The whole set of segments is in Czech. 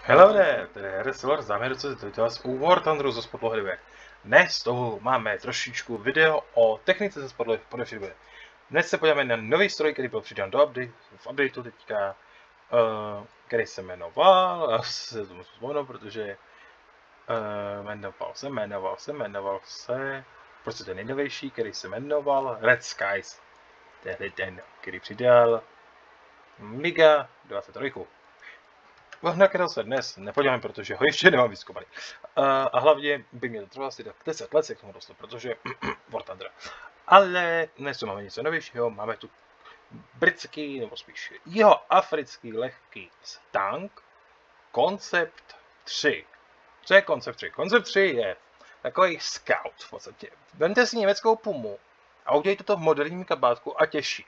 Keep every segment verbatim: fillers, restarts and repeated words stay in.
Hello there, tady je Resilor, záměr, co se vás u War Thunderu ze Spotlohy dvě. Dnes toho máme trošičku video o technice ze Spotlohy dvě. Dnes se podíváme na nový stroj, který byl přidán do update, v updateu teďka, uh, který se jmenoval, já se tomu vzpomenu, protože uh, jmenoval se, jmenoval se, jmenoval se, prostě ten nejnovější, který se jmenoval Red Skies. Tedy ten, který přidal Miga dvacet tři. Na kterého se dnes nepodíváme, protože ho ještě nemám vyzkoumaný. Uh, a hlavně by mě to trvalo asi tak deset let se k tomu dostat, protože War Thunder. Ale dnes tu máme něco novějšího, máme tu britský, nebo spíš jeho africký lehký tank Concept tři. Co je Concept tři? Concept tři je takový scout v podstatě. Vemte si německou Pumu a udělejte to v moderním kabátku a těžší.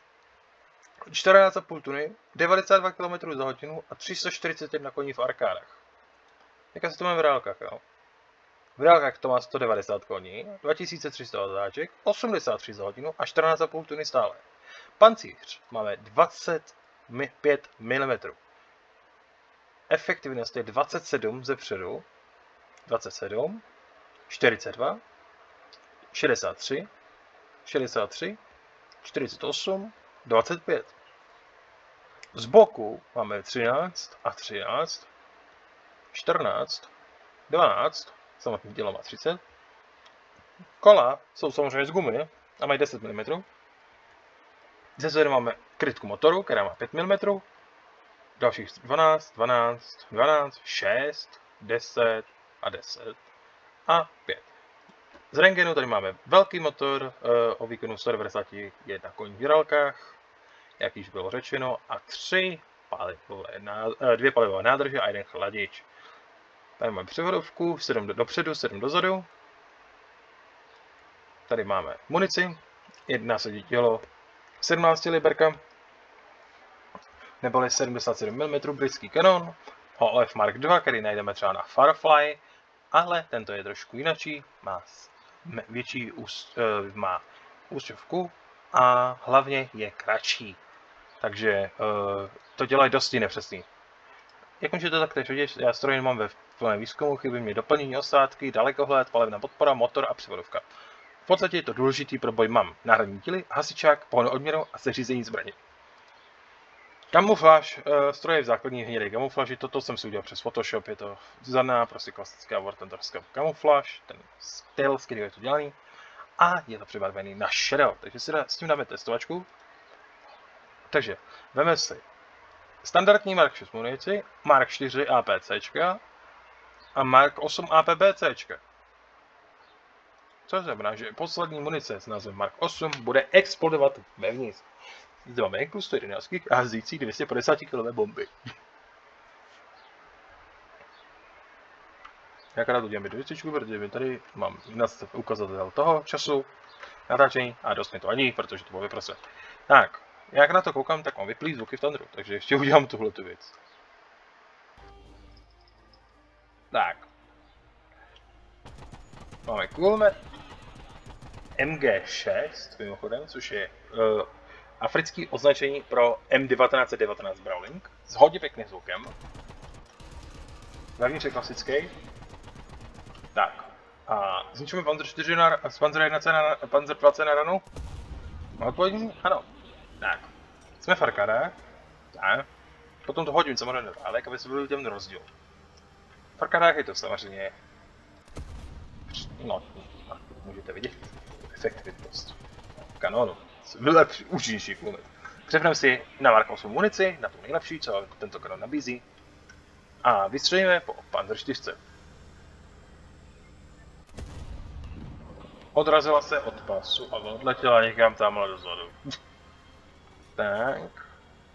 čtrnáct celá pět tuny, devadesát dva kilometrů za hodinu a tři sta čtyřicet jedna koní v arkádách. Jaká se to má v reálkách, jo? V reálkách to má sto devadesát koní, dva tisíce tři sta otáček, osmdesát tři za hodinu a čtrnáct celá pět tuny stále. Pancíř máme dvacet pět milimetrů. Efektivnost je dvacet sedm ze předu, dvacet sedm, čtyřicet dva, šedesát tři, šedesát tři, čtyřicet osm, dvacet pět. Z boku máme třináct a třináct, čtrnáct, dvanáct, samotné tělo má třicet. Kola jsou samozřejmě z gumy a mají deset milimetrů. Zezadu máme krytku motoru, která má pět milimetrů. Dalších dvanáct, dvanáct, dvanáct, šest, deset a deset a pět. Z rentgenu tady máme velký motor uh, o výkonu sto devadesát jedna koní v jirálkách, jak již bylo řečeno, a tři palivové, uh, dvě palivové nádrže a jeden chladič. Tady máme převodovku, sedm dopředu, sedm dozadu. Tady máme munici, jedná se dílo sedmnáct liberka, neboli sedmdesát sedm milimetrů britský kanon, O L F Mark dva, který najdeme třeba na Firefly, ale tento je trošku jinačí, má větší úst, uh, má ústěvku a hlavně je kratší. Takže uh, to dělají dosti nepřesný. Jak můžete taktéž vidět, já stroj mám ve plném výzkumu, chybí mi doplnění osádky, dalekohled, palivná podpora, motor a převodovka. V podstatě je to důležitý pro boj mám náhradní díly, hasičák, pohonnou odměnu a seřízení zbraně. Kamufláž, uh, stroje v základní hnědé kamufláži, toto jsem si udělal přes Photoshop, je to zaná, prostě klasická War Thunderská kamufláž, ten styl, z kterého je to dělaný, a je to přebarvený na šedel, takže si s tím dáme testovačku. Takže veme si standardní Mark šest munici, Mark čtyři A P C a Mark osm A P B C. Což znamená, že poslední munice s názvem Mark osm bude explodovat vevnitř. Zde máme plus sto jedenáct a hazdící dvě stě padesát kilové bomby. Já krát udělám dvojstečku, protože tady mám ukazatel toho času natáčení a dost mi to ani, protože to bylo vyprosé. Tak, jak na to koukám, tak mám vyplý zvuky v Thunderu, takže ještě udělám tuhletu věc. Tak. Máme kulomet M G šest, mimochodem, což je uh, africký označení pro M devatenáct devatenáct Browning s hodně pěkným zvukem. Vevnitř je klasický. Tak. A zničíme Panzer čtyři na, Panzer jedna C na Panzer dva C na ranu? Odpovědím? Ano. Tak. Jsme v arkádách. Tak. Potom to hodím samozřejmě dálek, aby se byl ten rozdíl. V arkádách je to samozřejmě... No, můžete vidět. Efektivnost kanonu. Vylepší, účinnější kulomet. Přepneme si na Mark osm munici, na tu nejlepší, co tento kanon nabízí. A vystřelíme po Panzer čtyři. Odrazila se od pasu a odletěla někam tamhle dozadu. Tak.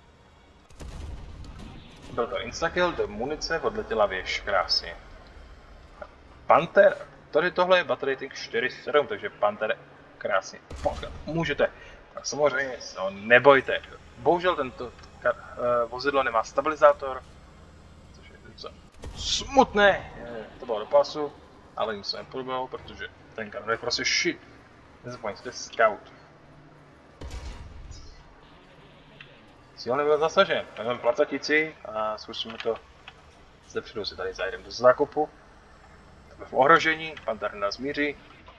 Byl to instakill, do munice odletěla věž, krásně. Panther, tady tohle je battery rating čtyři sedm, takže Panther krásně. Můžete. A samozřejmě se ho nebojte. Bohužel tento uh, vozidlo nemá stabilizátor, což je docela smutné. To bylo do pasu, ale nic se nepodobalo, protože ten kanon je prostě shit. Nezapomeňte, scout. Cíl nebyl zasažen. Vezmeme placatici a zkusíme to Zepředu si tady zajedeme do zákupu. Jsme v ohrožení, Panther nás míří.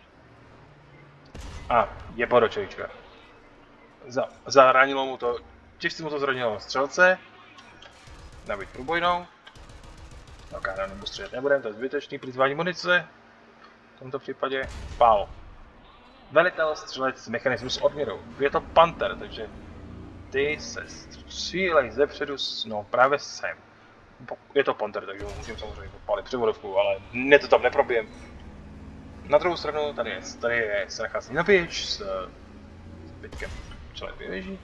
A je podočejčka. Za, zaranilo mu to, těžce mu to zranilo střelce. Nabít průbojnou. Ok, na nebo střílet nebudeme, to je zbytečný plýtvání munice. V tomto případě pál. Velitel střelec mechanismus odměrou. Je to Panther, takže ty se střílej zepředu, no právě sem. Je to Panther, takže můžeme samozřejmě popálit převodovku, ale ne to tam neprobijem. Na druhou stranu tady je, tady je se nachází nabíječ s zbytkem člověk vyvěží.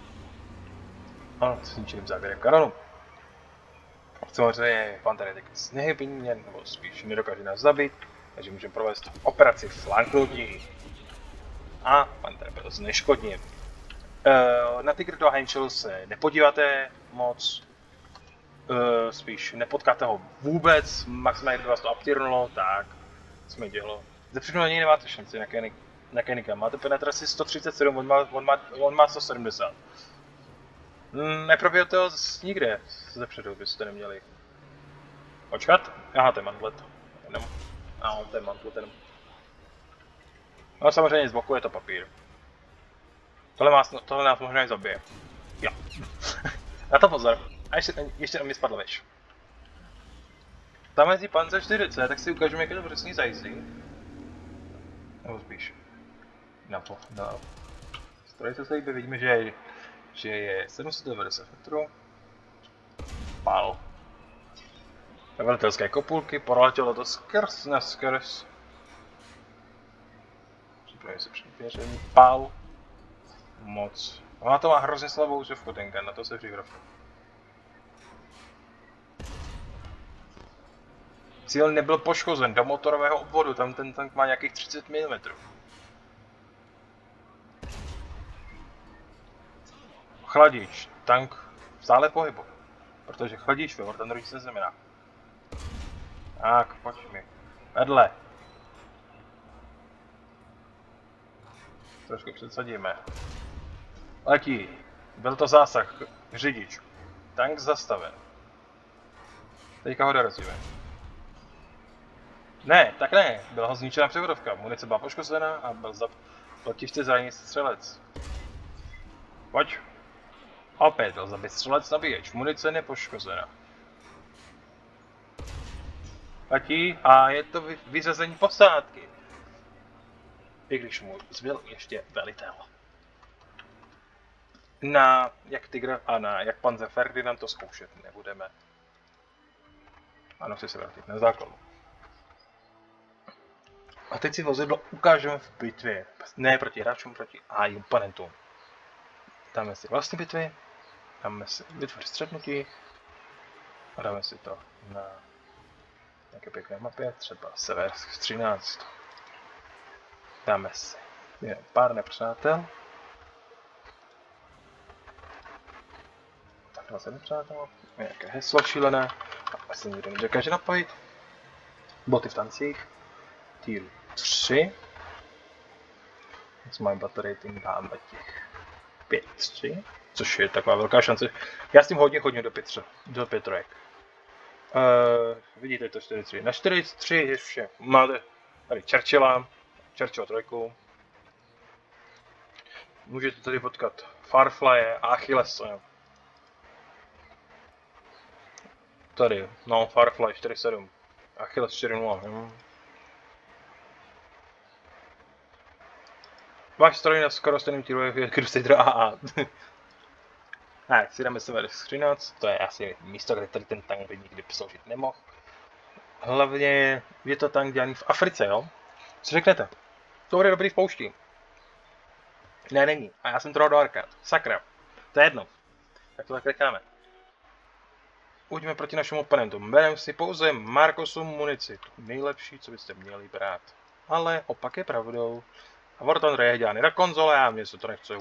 A s ničeným závěrem kanonu. Samozřejmě Panther je tak znehybný, nebo spíš nedokáže nás zabít, takže můžeme provést operaci flanknutí. A Panther byl zneškodněn. Na Tiger do Henschel se nepodíváte moc, spíš nepotkáte ho vůbec, maximálně kdyby vás to uptírnulo, tak jsme dělo. Zepředu na něj nemáte šanci na Kenika, máte penetraci sto třicet sedm, on má, on má, on má sto sedmdesát. Neprobijete ho nikde, zepředu byste neměli. Počkat? Aha, to je mantlet. Jenom. Aha, to je mantlet jenom. No samozřejmě z boku je to papír. Tohle, má, tohle nás možná i zabije. Jo. Na to pozor. A ještě, ještě na mě spadl veš. Tam mezi Panzer čtyři C, tak si ukážeme, jak je to přesně zajízdí. Nebo spíš. Na to, na strojice se líbí, vidíme, že je, že je sedm set devadesát metrů. Pál. Velitelské kopulky, proletělo to skrz na skrz. Připravím se předpěření, pál. Moc. Ona to má hrozně slabou živku tenka, na to se připravuji. Cíl nebyl poškozen, do motorového obvodu, tam ten tank má nějakých třicet milimetrů. Chladič, tank stále pohybu, protože chladič ve War Thunder se znamená. Tak, pojď mi. Vedle. Trošku předsadíme. Letí. Byl to zásah. Řidič. Tank zastaven. Teďka ho dorazíme. Ne, tak ne. Byla ho zničena převodovka. Munice byla poškozená a byl za těžce zraněný střelec. Pojď. Opět byl zabit střelec nabíječ. Munice nepoškozená. Letí a je to vyřazení posádky. I když mu zbyl ještě velitel. Na jak Tigra a na jak Panzer Ferdinand to zkoušet nebudeme. Ano, chci se vrátit na základu. A teď si vozidlo ukážeme v bitvě. Ne proti hráčům, proti A I oponentům. Dáme si vlastní bitvy. Dáme si bitvu střetnutí. A dáme si to na nějaké pěkné mapě, třeba Sever třináct. Dáme si pár nepřátel. Tak dvacet nepřátel. Nějaké heslo šílené. A asi nikdo nedokáže napojit. Boty v tancích. Tier tři. S mým battle rating dáme těch pět tři. Což je taková velká šance. Já s tím hodně chodím do pět do pět trojek. Uh, vidíte to čtyři tři. Na čtyři tři je vše. Máte tady Churchilla, Churchill trojku. Můžete tady potkat Farfly a Achillese. Tady, no Farfly čtyři sedm. Achilles čtyři nula. Hm. Váš stroj na skoro stejným týru je Crusader A A. Tak, si dáme Sever třináct, to je asi místo, kde tady ten tank by nikdy sloužit nemohl. Hlavně je to tank dělaný v Africe, jo? Co řeknete? To bude dobrý v poušti. Ne, není. A já jsem to dal do arkád. Sakra. To je jedno. Tak to tak necháme. Ujdeme proti našemu oponentům. Bereme si pouze Markosu munici. To nejlepší, co byste měli brát. Ale opak je pravdou. A War Thunder je dělaný na konzole a mě se to nechce.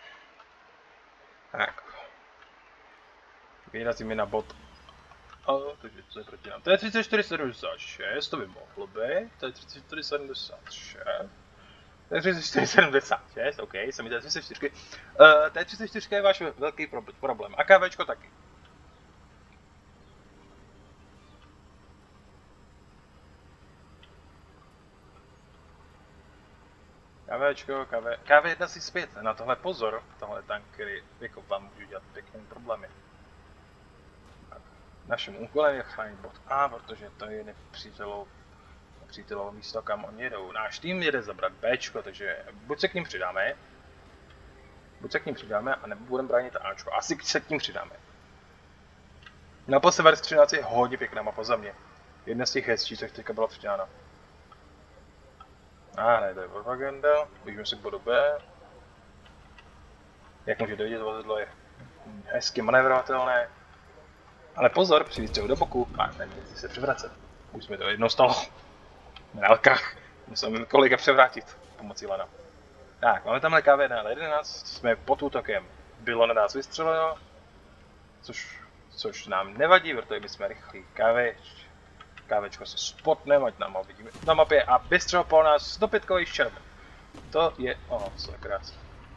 Tak. Vyrazíme na bod. O, takže co je proti nám? To je třicet čtyři sedmdesát šest, to by mohlo být. To je třicet čtyři sedmdesát šest. To je třicet čtyři sedmdesát šest, ok, jsem mi to je třicet čtyři. Uh, to je třicet čtyři je váš velký problém. AKVčko taky. Kavečko, kave, káve jedna si zpět, na tohle pozor, tohle tank, který jako vám může dělat pěkný problémy. Naším úkolem je chránit bod A, protože to je nepřítelov, nepřítelovo místo, kam oni jedou. Náš tým jede zabrat Bčko, takže buď se k ním přidáme, buď se k ním přidáme, anebo budeme bránit Ačko. Asi se k ním přidáme. Na Severus třináct je hodně pěkná mapa za mě. Jedna z těch hezčích, co teďka byla přidána. A ne, to je propaganda, běžíme se k bodu B. Jak můžete vidět, vozidlo je hezky manévrovatelné. Ale pozor, při výstřelu do boku a neměli se převracet. Už mi to jednou stalo. Na Elkách. Musím kolega převrátit pomocí lana. Tak, máme tamhle K V jedna L jedenáct, jsme pod útokem. Bylo na nás vystřeleno, což, což nám nevadí, protože my jsme rychlí. KV, KVčko se spotneme, ať nám ho vidíme na mapě a bystřel po nás stopětkový šerm. To je, oh, co je krásné.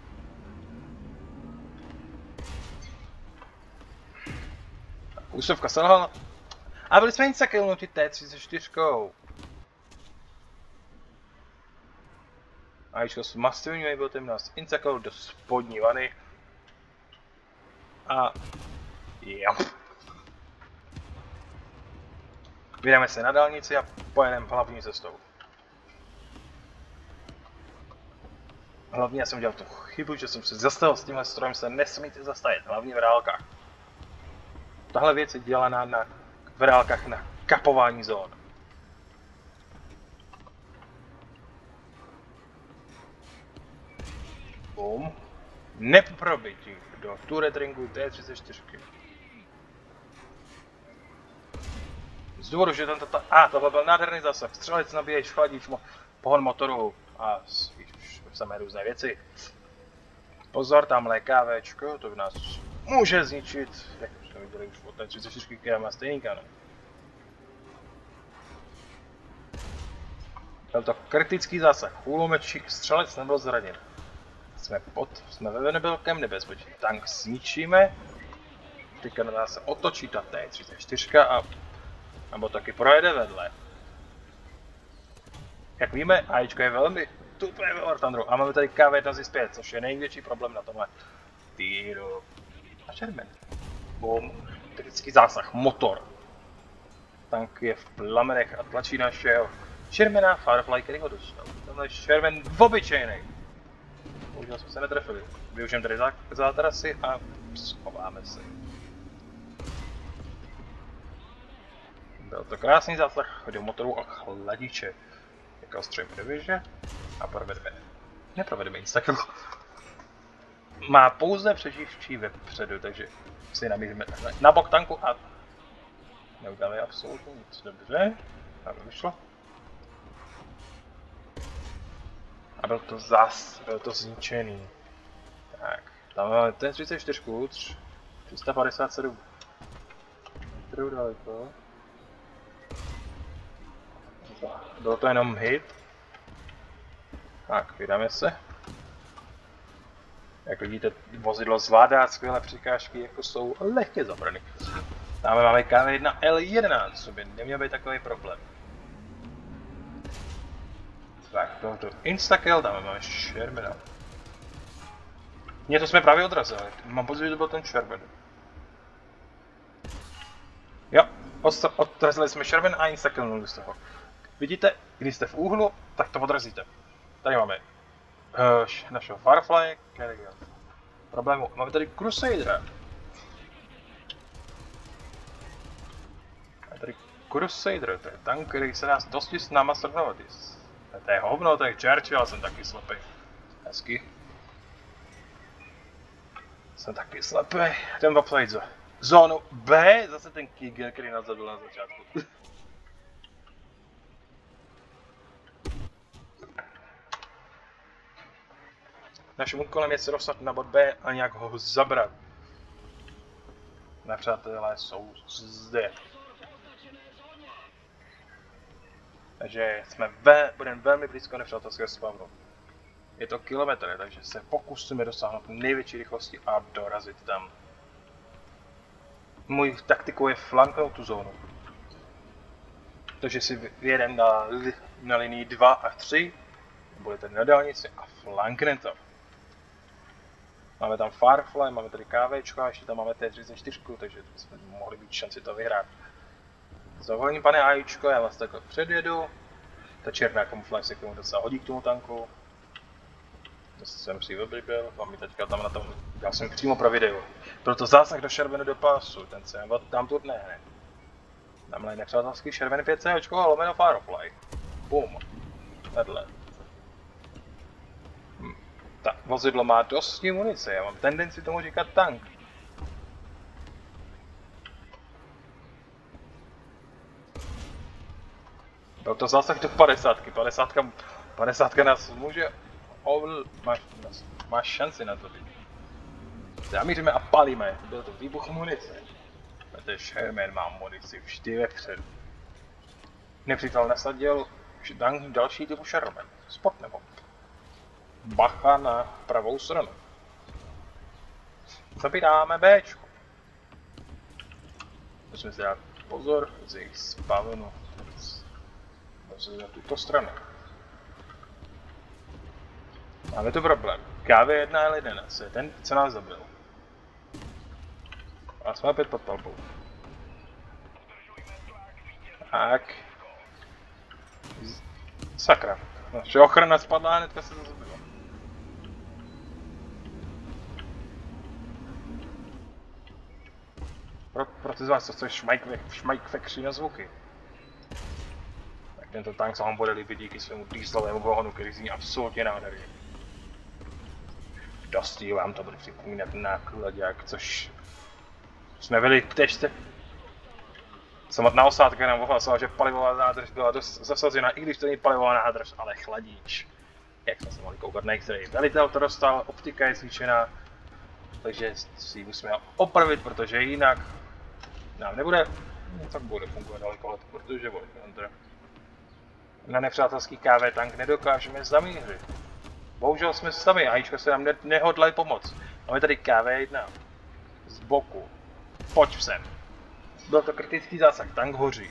Úsovka selhala. A byli jsme jen sakilnuti T třicet čtyři. Ačko s masivním nejbotem nás incakal do spodní vany. A jo. Vydáme se na dálnici a pojedeme hlavní cestou. Hlavně já jsem udělal tu chybu, že jsem se zastavil s tímhle strojem, se nesmíte zastavit, hlavně v reálkách. Tahle věc je dělaná na, v reálkách na kapování zón. Boom. Neprobití do turret ringu T třicet čtyři. Z důvodu, že tam tato... A, tohle byl nádherný zásah. Střelec, nabíješ, chladíš mo pohon motoru a víš, samé různé věci. Pozor, tamhle KVčko, to by nás může zničit. Jak už jsme viděli už od T třicet čtyři, která má stejný kanon. Byl to kritický zásah. Chůlomečík, střelec nebyl zraněn. Jsme pod, jsme ve nebylkém nebezpečí. Tank zničíme. Teďka na nás se otočí ta T třicet čtyři a nebo taky projede vedle. Jak víme, AIčko je velmi tupé ve War Thunderu a máme tady K V jedna z pět, což je největší problém na tomhle týru. A Sherman. Boom. Kritický zásah, motor. Tank je v plamenech a tlačí našeho Shermana, Firefly, který ho dostal. Tenhle Sherman obyčejný. Bohužel jsme se netrefili. Využijeme tady zátarasy a schováme se. Byl to krásný zásah do motoru a chladiče. Jakého stroje podeběže a provedeme. Neprovedeme nic takového. Má pouze přeživčí vepředu, takže si namíříme na bok tanku a neuděláme absolutně nic. Dobře, tam vyšlo. A byl to zas, byl to zničený. Tak, tam máme T třicet čtyři, tři sta padesát sedm metrů daleko. Bylo to jenom hit. Tak, vydáme se. Jak vidíte, vozidlo zvládá skvělé překážky, jako jsou lehké zabrany. Tam máme K V jedna L jedenáct, co by neměl být takový problém. Tak, tohoto instakill, tam máme Shermana. Ne, to jsme právě odrazili. Mám pocit, že to byl ten Sherman. Jo, odrazili jsme Sherman a instakillnuli z toho. Vidíte, když jste v úhlu, tak to odrazíte. Tady máme uh, našeho Firefly, který je problému. Máme tady Crusadera. Máme tady Crusader, to je tank, který se dá dosti s náma srovnávat. To je hovno, to je Churchill, ale jsem taky slepý. Hezky. Jsem taky slepý. Jdem obsadit za zónu B, zase ten Kiger, který nás zabil na začátku. Naším úkolem je se dostat na bod B a nějak ho zabrat. Nepřátelé jsou zde. Takže jsme ve, budeme velmi blízko nepřátelského spawnu. Je to kilometr, takže se pokusíme dosáhnout největší rychlosti a dorazit tam. Můj taktikou je flanknout tu zónu. Takže si vyjedeme na, na linii dva a tři. Budete na dálnici a flankne to. Máme tam Firefly, máme tady kávečko a ještě tam máme T třicet čtyři, takže jsme mohli být šanci to vyhrát. S dovolením, pane AIčko, já vás takhle předjedu. Ta černá kamufláž se k tomu docela hodí k tomu tanku. Zase jsem si oblíbil, mám ji teďka tam na tom, já jsem přímo pro video. Proto zásah do červené do pásu, ten se tam tu hned. Tamhle nepřátelský červený pět C a lomeno Firefly. Bum. Vedle. Hm. Ta vozidlo má dost munice, já mám tendenci tomu říkat tank. Byl to zásah do padesátky, padesátka, padesátka nás může ovl... Máš, máš šanci na to být. Zamíříme a palíme, byl to výbuch munice. Protože Sherman má munici vždy vepředu. Nepřítel nasadil další typu Sherman, spot nebo. Bacha na pravou stranu. Zabíráme Bčko. Musíme si dát pozor z jejich spavenu. Na tuto stranu. Máme tu problém. K V jedna L jedenáct je ten, co nás zabil. A jsme opět pod palbou. Tak. Sakra. Naše ochrana spadla a hnedka se to zabilo. Pro, pro ty z vás, co jste šmajkvekři na zvuky. Tento tank se vám bude líbit díky svému dieselovému pohonu, který zní absolutně nádherně. Dosti vám to bude připomínat nákladák, což jsme byli k tečce. Samotná osádka nám ohlásila, že palivová nádrž byla dost zasazena, i když to není palivová nádrž, ale chladíč. Jak jsme se mohli koukat na některý velitel to dostal, optika je zničená, takže si ji musíme opravit, protože jinak nám nebude, no, tak bude fungovat daleko let, protože bude Hunter. Na nepřátelský K V tank nedokážeme zamířit. Bohužel jsme sami, AIčka se nám ne nehodlají pomoct. Máme tady K V jedna. Z boku. Pojď sem. Byl to kritický zásah, tank hoří.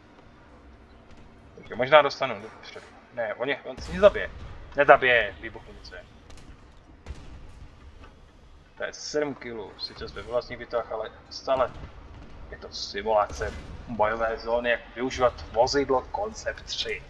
Takže možná dostanu dopředu. Ne, on, je, on se nezabije. Nezabije, výbuch munice. To je sedm kilů, sice jsme vlastní vytah, ale stále je to simulace bojové zóny, jak využívat vozidlo Koncept tři.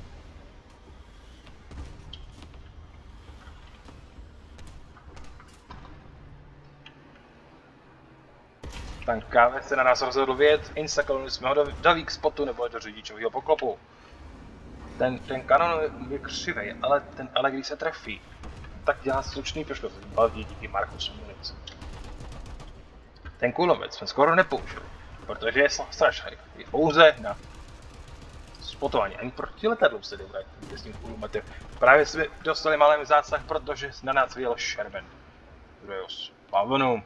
Tank K V se na nás rozhodl vyjet, instakolili jsme ho do, do weak spotu nebo do řidičového poklopu. Ten, ten kanon je křivej, ale, ten, ale když se trefí, tak dělá slušný poškod, baví díky Markusu munici. Ten kulomet jsme skoro nepoužili, protože je strašný, je pouze na spotování, ani proti letadlům se nebude s tím kulometem. Právě jsme dostali malý zásah, protože na nás vyjel Sherman. Kdo je spavnu.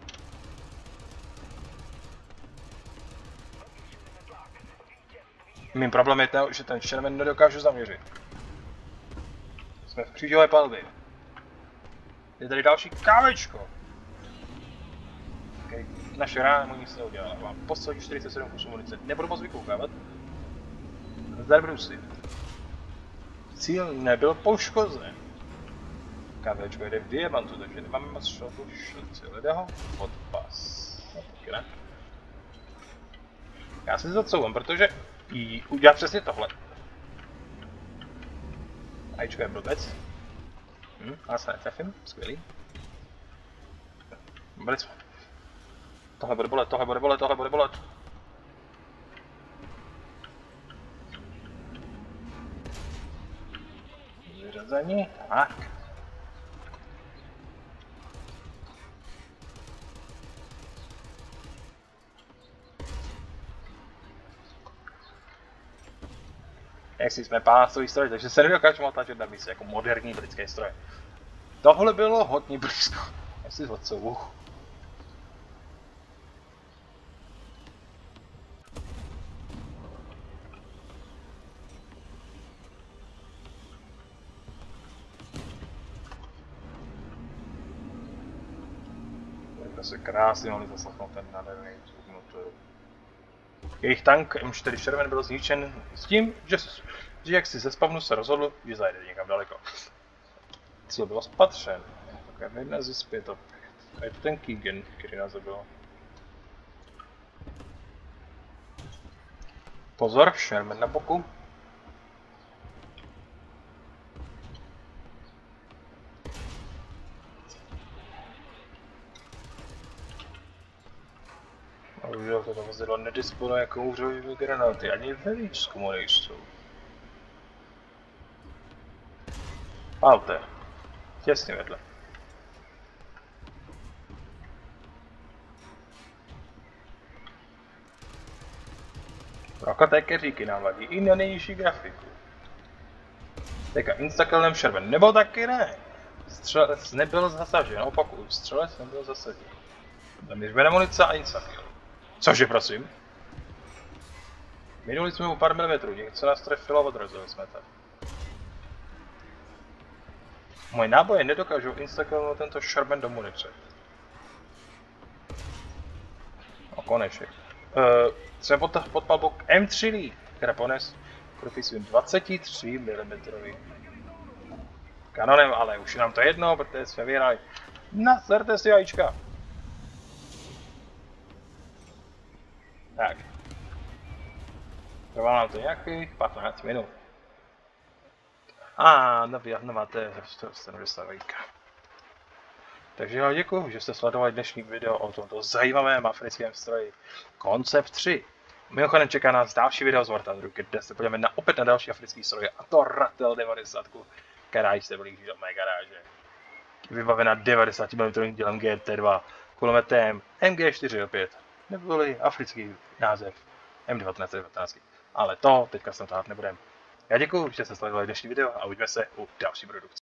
Mým problémem je to, že ten Sherman nedokážu zaměřit. Jsme v křížové palbě. Je tady další kávečko. Okay. Naše rána mu nic neudělala. Mám poslední čtyřicet sedm kusů munice. Nebudu moc vykoukávat. Zdarbnu si. Cíl nebyl poškozen. Kávečko jde v diamantu, takže nemáme moc šanci. Lede ho pod pas. No, taky ne. Já si zacouvám, protože jí udělá přesně tohle. AIčko je blbec. Hm, ale se netrefím, skvělý. Velice. Tohle bude bolet, tohle bude bolet, tohle bude bolet. Vyřazení, tak. Jak si jsme pásový stroj, takže se nedokážeme otáčet na místě jako moderní britské stroje. Tohle bylo hodně blízko. Já si odsouvu. To se krásně mohli zaslechnout ten nádherný zvuk motoru. Jejich tank M čtyři Sherman byl zničen s tím, že že jak si ze spavnu se rozhodl, že zajde někam daleko. Cíl byl spatřen. Tak jedna ze zpět opět. A je to ten Keegan, který nás zabil. Pozor, Sherman na boku. Bohužel toto vozidlo nedisponuje kouřovými granáty, ani ve výzkumu nejsou. Alter. Těsně vedle. Rokaté keříky nám vadí i na nejnižší grafiku. Teďka instakillem Sherman, nebo taky ne. Střelec nebyl zasažen, opakuju, střelec nebyl zasažen. Tam je zběna munice a instakill. Cože prosím? Minuli jsme o pár milimetrů, něco nás trefilo a odrazili jsme tak. Moje náboje nedokážou instakillnout tento Sherman do munice. No konečně. Uh, jsme pod, pod palbou M tři Lee, která pones proti svým dvacet tři milimetrů kanonem, ale už je nám to jedno, protože jsme vyhrali. Naserte si jajíčka. Tak. Trvalo nám to nějakých patnáct minut. A nový, nová té stanovistavíka. Takže já děkuji, že jste sledovali dnešní video o tomto zajímavém africkém stroji Concept tři. Mimochodem čeká nás další video z War Thunderu, kde se podíváme na, opět na další africký stroj, a to Ratel devadesát, která již se blíží do mé garáže. Vybavena devadesát milimetrů dělem G T dva, kulometem M G čtyři opět, neboli africký název M devatenáct devatenáct. Ale to teďka se tam nebudeme. Já děkuji, že jste sledovali dnešní video a uvidíme se u další produkce.